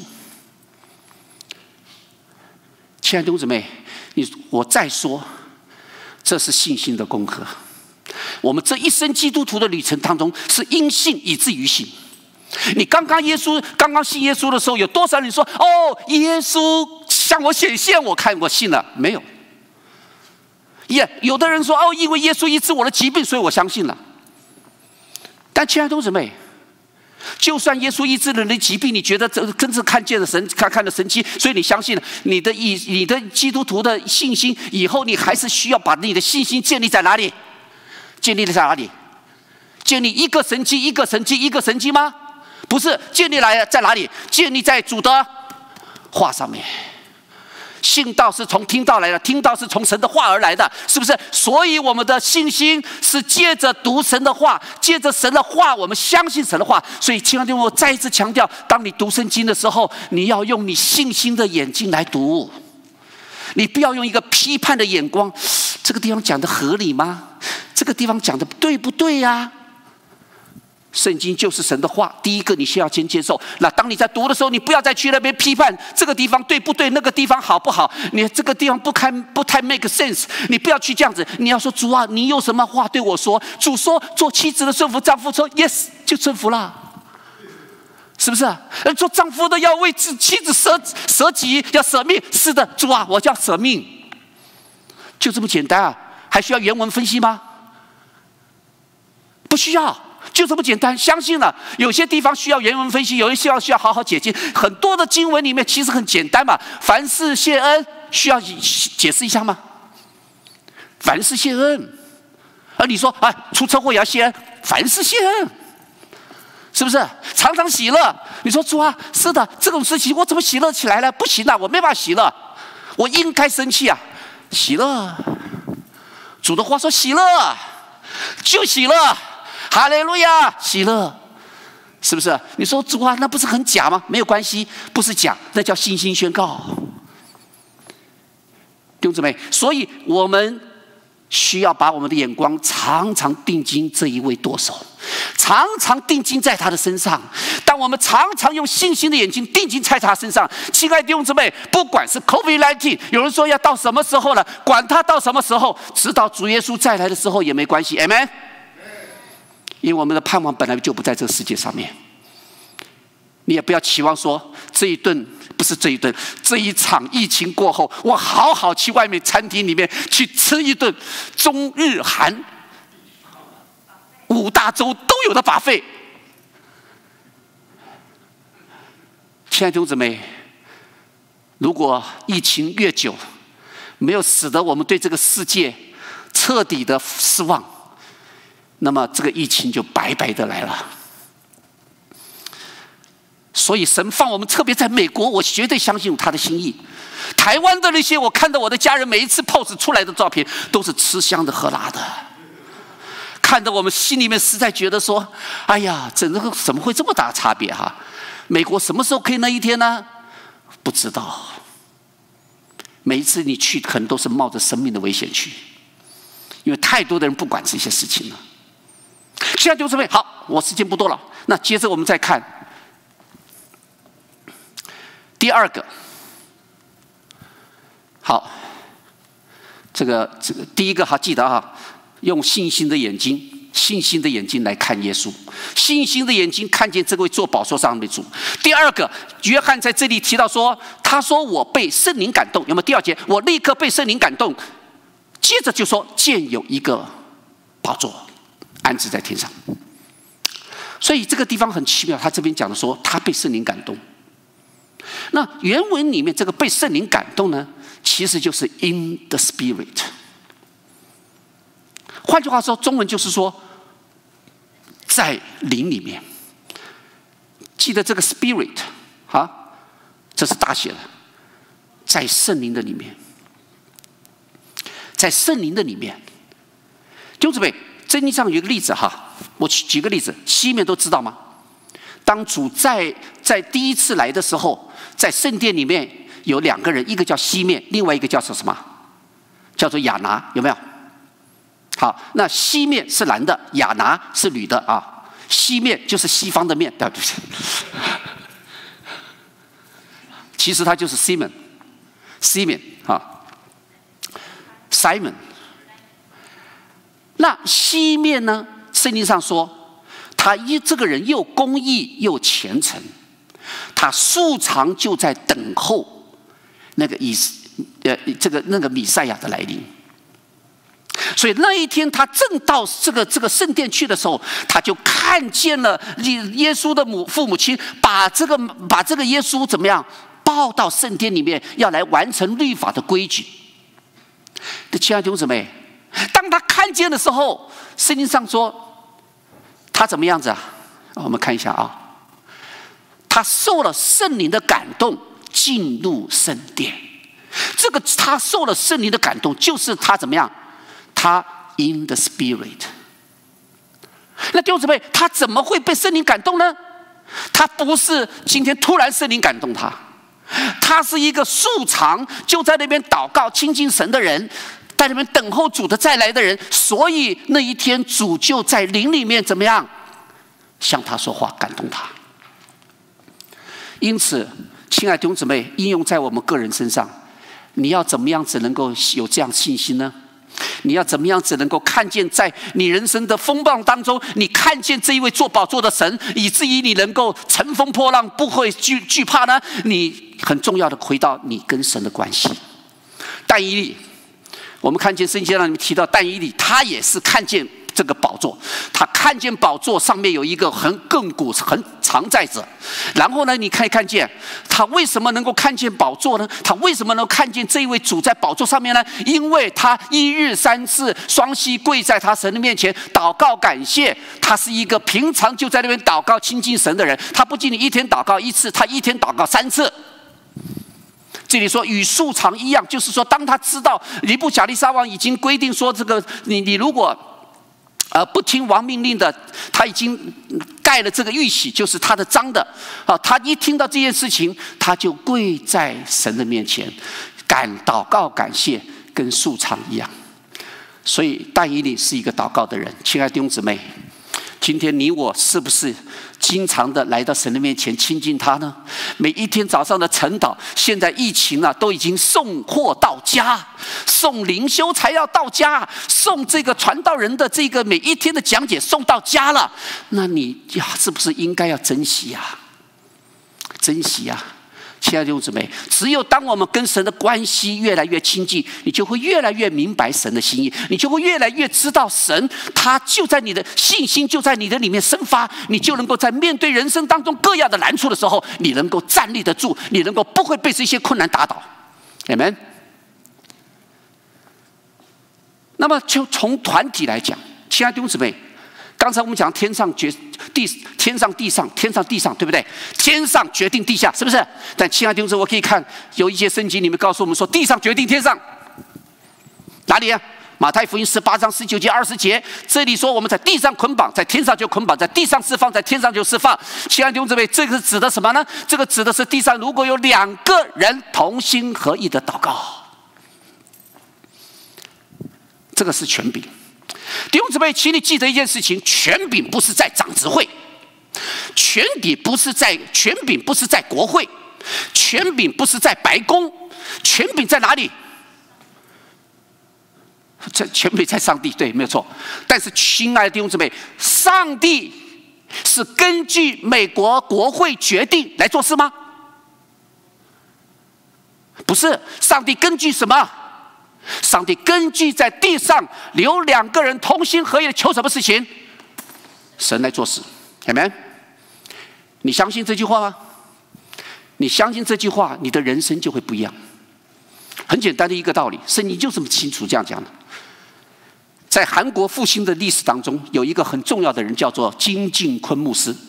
S2: 亲爱的弟兄姊妹，我再说，这是信心的功课。我们这一生基督徒的旅程当中，是因信以至于信。你刚刚信耶稣的时候，有多少人说：“哦，耶稣向我显现，我看我信了。”没有。有的人说：“哦，因为耶稣医治我的疾病，所以我相信了。”但亲爱的弟兄姊妹，就算耶稣医治了你的疾病，你觉得这真是看见了看了神迹，所以你相信了，你的基督徒的信心，以后你还是需要把你的信心建立在哪里？建立在哪里？建立一个神迹一个神迹一个神迹吗？不是，建立在哪里？建立在主的话上面。信道是从听道来的，听道是从神的话而来的，是不是？所以我们的信心是借着读神的话，借着神的话，我们相信神的话。所以亲爱的弟兄，我再一次强调，当你读圣经的时候，你要用你信心的眼睛来读，你不要用一个批判的眼光。这个地方讲的合理吗？这个地方讲的对不对呀？圣经就是神的话，第一个你先要先接受。那当你在读的时候，你不要再去那边批判这个地方对不对，那个地方好不好，你这个地方不太 make sense， 你不要去这样子。你要说主啊，你有什么话对我说？主说做妻子的顺服丈夫，说 yes 就顺服了，是不是？做丈夫的要为妻子舍己，要舍命。是的，主啊，我就要舍命，就这么简单啊？还需要原文分析吗？不需要。就这么简单，相信了。有些地方需要原文分析，有些需要好好解经。很多的经文里面其实很简单嘛。凡事谢恩，需要解释一下吗？凡事谢恩，而你说啊，出车祸也要谢恩，凡事谢恩，是不是？常常喜乐，你说主啊，是的，这种事情我怎么喜乐起来了？不行啊，我没办法喜乐，我应该生气啊，喜乐。主的话说喜乐，就喜乐。哈利路亚，喜乐，是不是？你说主啊，那不是很假吗？没有关系，不是假，那叫信心宣告。弟兄姊妹，所以我们需要把我们的眼光常常定睛这一位舵手，常常定睛在他的身上。当我们常常用信心的眼睛定睛在他身上，亲爱的弟兄姊妹，不管是 COVID-19， 有人说要到什么时候了，管他到什么时候，直到主耶稣再来的时候也没关系 ，Amen。因为我们的盼望本来就不在这个世界上面，你也不要期望说这一场疫情过后，我好好去外面餐厅里面去吃一顿中日韩5大洲都有的buffet。亲爱的弟兄姊妹，如果疫情越久，没有使得我们对这个世界彻底的失望，那么这个疫情就白白的来了。所以神放我们，特别在美国，我绝对相信他的心意。台湾的那些，我看到我的家人每一次 post 出来的照片，都是吃香的喝辣的，看得我们心里面实在觉得说，哎呀，怎么会这么大差别哈？美国什么时候可以那一天呢？不知道。每一次你去，可能都是冒着生命的危险去，因为太多的人不管这些事情了。现在弟兄姊妹，好，我时间不多了，那接着我们再看第二个。好，这个第一个好记得啊，用信心的眼睛来看耶稣，信心的眼睛看见这位坐宝座上的主。第二个，约翰在这里提到说，他说我被圣灵感动，有没有？第2节，我立刻被圣灵感动。接着就说，见有一个宝座安置在天上。所以这个地方很奇妙，他这边讲的说他被圣灵感动。那原文里面这个被圣灵感动呢，其实就是 in the spirit。换句话说，中文就是说在灵里面。记得这个 spirit 啊，这是大写的，在圣灵的里面，在圣灵的里面。 弟兄姊妹，圣经上有一个例子哈，我举个例子，西面都知道吗？当主在第一次来的时候，在圣殿里面有2个人，一个叫西面，另外一个叫做什么？叫做亚拿，有没有？好，那西面是男的，亚拿是女的啊。西面就是西方的面，对不对？其实他就是 Simon 啊 ，Simon。那西面呢？圣经上说，这个人又公义又虔诚，他素常就在等候那个弥赛亚的来临。所以那一天，他正到这个圣殿去的时候，他就看见了耶稣的父母亲把这个耶稣怎么样抱到圣殿里面，要来完成律法的规矩。亲爱的弟兄姊妹，当他看见的时候，圣经上说他怎么样子啊？我们看一下啊，他受了圣灵的感动，进入圣殿。他受了圣灵的感动，就是他怎么样？他 in the spirit。 那弟兄姊妹，他怎么会被圣灵感动呢？他不是今天突然圣灵感动他，他是一个素常就在那边祷告亲近神的人，在那边等候主的再来的人，所以那一天主就在灵里面怎么样向他说话，感动他。因此亲爱的弟兄姊妹，应用在我们个人身上，你要怎么样子能够有这样信心呢？你要怎么样子能够看见在你人生的风暴当中，你看见这一位坐宝座的神，以至于你能够乘风破浪，不会惧怕呢？你很重要的回到你跟神的关系。但以理，我们看见圣经上里面提到但以理，他也是看见这个宝座，他看见宝座上面有一个很亘古很常在者。然后呢，你可以看见他为什么能够看见宝座呢？他为什么能够看见这一位主在宝座上面呢？因为他1日3次双膝跪在他神的面前祷告感谢。他是一个平常就在那边祷告亲近神的人，他不仅仅一天祷告1次，他一天祷告3次。这里说与素常一样，就是说当他知道尼布甲尼撒王已经规定说，这个你如果不听王命令的，他已经盖了这个玉玺，就是他的章的。他一听到这件事情，他就跪在神的面前，祷告感谢，跟素常一样。所以但以理是一个祷告的人。亲爱的弟兄姊妹，今天你我是不是经常的来到神的面前亲近他呢？每一天早上的晨祷，现在疫情都已经送货到家，送灵修才要到家，送这个传道人的这个每一天的讲解送到家了，那你是不是应该要珍惜啊？珍惜啊！亲爱的弟兄姊妹，只有当我们跟神的关系越来越亲近，你就会越来越明白神的心意，你就会越来越知道神他就在你的信心就在你的里面生发，你就能够在面对人生当中各样的难处的时候，你能够站立得住，你能够不会被这些困难打倒。Amen。那么就从团体来讲，亲爱的弟兄姊妹，刚才我们讲天上地上，对不对？天上决定地下，是不是？但亲爱的弟兄姊妹，我可以看有一些圣经里面告诉我们说，地上决定天上。哪里啊？马太福音18章19节20节，这里说我们在地上捆绑，在天上就捆绑；在地上释放，在天上就释放。亲爱的弟兄姊妹，这个是指的什么呢？这个指的是地上如果有2个人同心合意的祷告，这个是权柄。弟兄姊妹，请你记得一件事情：权柄不是在长执会，权柄不是在国会，权柄不是在白宫，权柄在哪里？权柄在上帝，对，没有错。但是，亲爱的弟兄姊妹，上帝是根据美国国会决定来做事吗？不是，上帝根据什么？上帝根据在地上有2个人同心合意的求什么事情，神来做事。Amen。你相信这句话吗？你相信这句话，你的人生就会不一样。很简单的一个道理，圣经就这么清楚这样讲的。在韩国复兴的历史当中，有一个很重要的人叫做金敬坤牧师，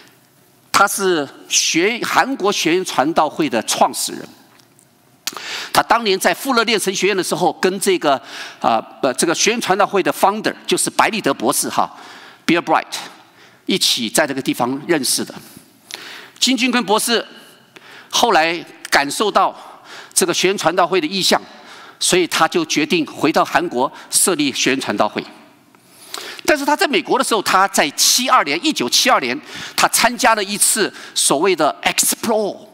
S2: 他是韩国学院传道会的创始人。 他当年在富勒练神学院的时候，跟这个学院传道会的 founder 就是白立德博士Bill Bright 一起在这个地方认识的。金俊坤博士后来感受到这个学院传道会的意向，所以他就决定回到韩国设立学院传道会。但是他在美国的时候，他在1972年，他参加了一次所谓的 Explore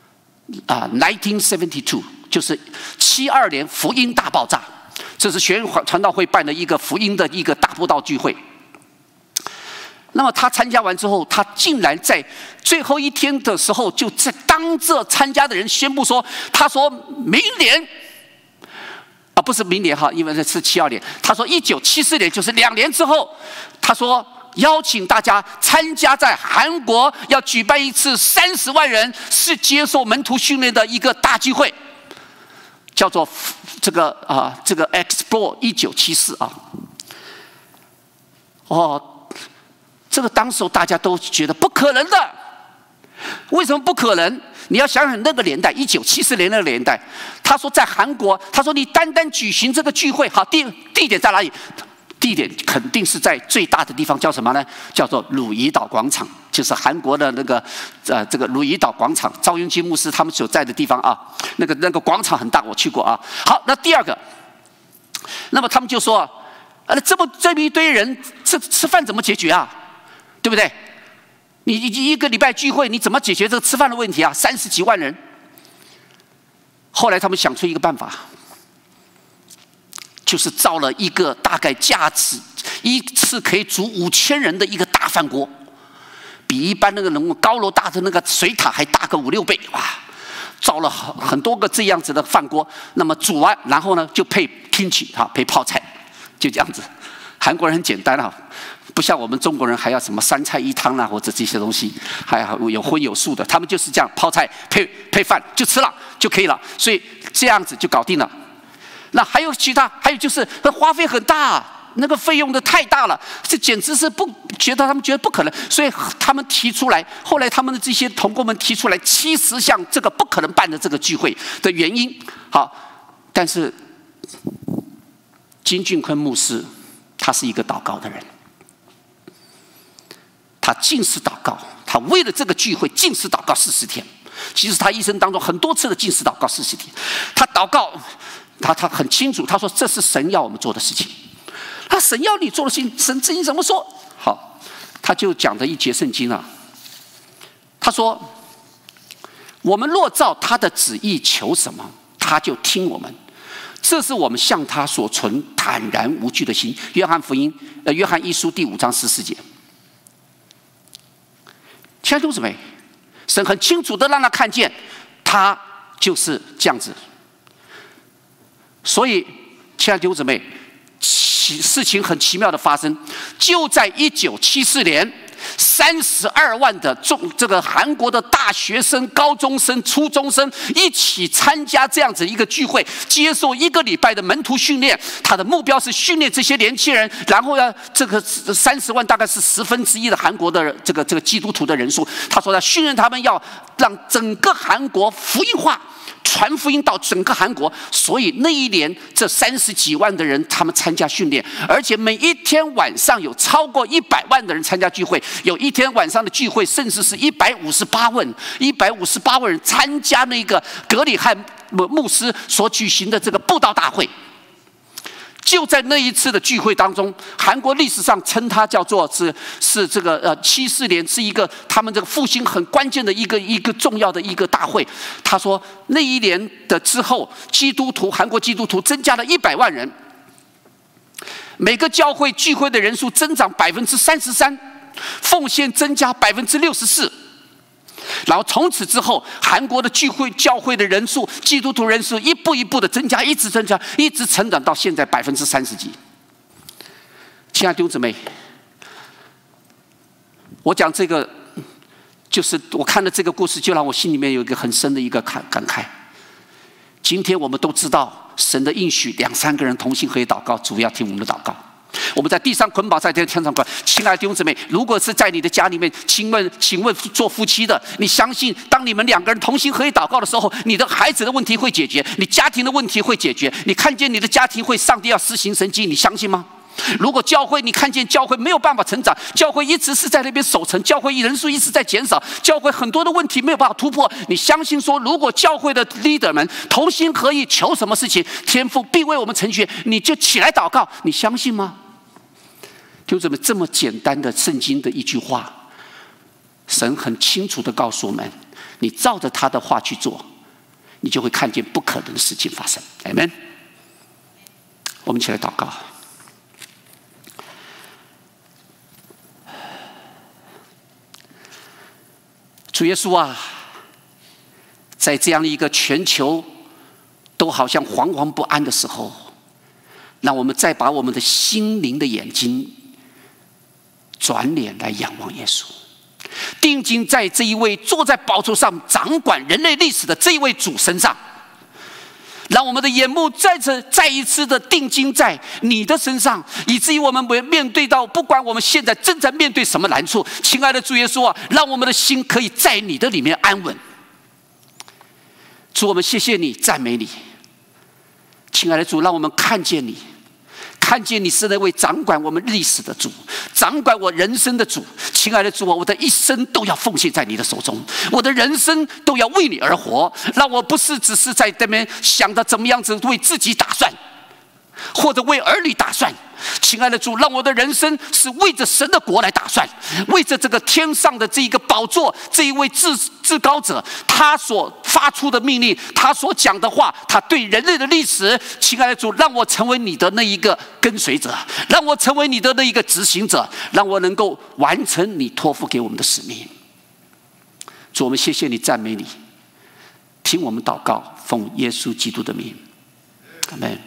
S2: 1972，就是72年福音大爆炸，这是学院传道会办的一个福音的一个大布道聚会。那么他参加完之后，他竟然在最后一天的时候，就在当着参加的人宣布说：“他说明年。”不是明年因为这是72年。他说1974年，就是2年之后，他说邀请大家参加在韩国要举办一次30万人是接受门徒训练的一个大聚会，叫做这个 Explore 1974这个当时大家都觉得不可能的。为什么不可能？你要想想那个年代，1974年那个年代，他说在韩国，他说你单单举行这个聚会，地点在哪里？地点肯定是在最大的地方，叫什么呢？叫做汝矣岛广场，就是韩国的那个这个汝矣岛广场，赵雍基牧师他们所在的地方那个广场很大，我去过好，那第二个，那么他们就说，这么一堆人吃饭怎么解决对不对？你一个礼拜聚会，你怎么解决这个吃饭的问题30几万人。后来他们想出一个办法，就是造了一个大概价值一次可以煮5000人的一个大饭锅，比一般那个高楼大的那个水塔还大个5、6倍造了很多个这样子的饭锅。那么煮完，然后呢就配 kimchi 配泡菜，就这样子。韩国人很简单不像我们中国人还要什么3菜1汤或者这些东西，还有荤有素的，他们就是这样泡菜配饭就吃了就可以了，所以这样子就搞定了。那还有其他，还有就是花费很大，那个费用的太大了，这简直是他们觉得不可能，所以他们提出来，后来他们的这些同工们提出来70项这个不可能办的这个聚会的原因。但是金俊坤牧师他是一个祷告的人。他禁食祷告，他为了这个聚会禁食祷告40天。其实他一生当中很多次的禁食祷告40天。他祷告，他很清楚，他说这是神要我们做的事情。他神要你做的事情，神至于怎么说？好，他就讲的一节圣经他说：“我们若照他的旨意求什么，他就听我们。这是我们向他所存坦然无惧的心。”约翰一书第5章14节。亲爱的弟兄姊妹，神很清楚的让他看见，他就是这样子。所以，亲爱的弟兄姊妹，事情很奇妙的发生，就在1974年，32万的这个韩国的大学生、高中生、初中生一起参加这样子一个聚会，接受1个礼拜的门徒训练。他的目标是训练这些年轻人，然后呢，这个30万大概是1/10的韩国的这个基督徒的人数。他说要训练他们，要让整个韩国福音化。传福音到整个韩国，所以那一年这30几万的人他们参加训练，而且每一天晚上有超过100万的人参加聚会，有一天晚上的聚会甚至是158万人参加那个格里汉牧师所举行的这个布道大会。就在那一次的聚会当中，韩国历史上称它叫做是这个74年，是一个他们这个复兴很关键的一个重要的一个大会。他说那一年的之后，韩国基督徒增加了100万人，每个教会聚会的人数增长33%，奉献增加64%。然后从此之后，韩国的教会的人数、基督徒人数一步一步的增加，一直增加，一直成长到现在30%几。亲爱的弟兄姊妹，我讲这个，就是我看了这个故事，就让我心里面有一个很深的一个感慨。今天我们都知道，神的应许，2、3个人同心合意祷告，主要听我们的祷告。 我们在地上捆绑，在天上管。亲爱的弟兄姊妹，如果是在你的家里面，请问做夫妻的，你相信当你们两个人同心合意祷告的时候，你的孩子的问题会解决，你家庭的问题会解决，你看见你的家庭会上帝要施行神迹，你相信吗？如果教会你看见教会没有办法成长，教会一直是在那边守成，教会人数一直在减少，教会很多的问题没有办法突破，你相信说，如果教会的 leader 们同心合意求什么事情，天父必为我们成全，你就起来祷告，你相信吗？就这么简单的圣经的一句话，神很清楚的告诉我们，你照着他的话去做，你就会看见不可能的事情发生。Amen。我们起来祷告。主耶稣啊，在这样一个全球都好像惶惶不安的时候，让我们再把我们的心灵的眼睛转脸来仰望耶稣，定睛在这一位坐在宝座上掌管人类历史的这一位主身上，让我们的眼目再一次的定睛在你的身上，以至于我们面对到不管我们现在正在面对什么难处，亲爱的主耶稣啊，让我们的心可以在你的里面安稳。主，我们谢谢你，赞美你。亲爱的主，让我们看见你，看见你是那位掌管我们历史的主，掌管我人生的主。亲爱的主啊，我的一生都要奉献在你的手中，我的人生都要为你而活，让我不是只是在这边想着怎么样子为自己打算，或者为儿女打算。亲爱的主，让我的人生是为着神的国来打算，为着这个天上的这一个宝座，这一位至高者，他所发出的命令，他所讲的话，他对人类的历史。亲爱的主，让我成为你的那一个跟随者，让我成为你的那一个执行者，让我能够完成你托付给我们的使命。主，我们谢谢你，赞美你，听我们祷告，奉耶稣基督的名，阿们。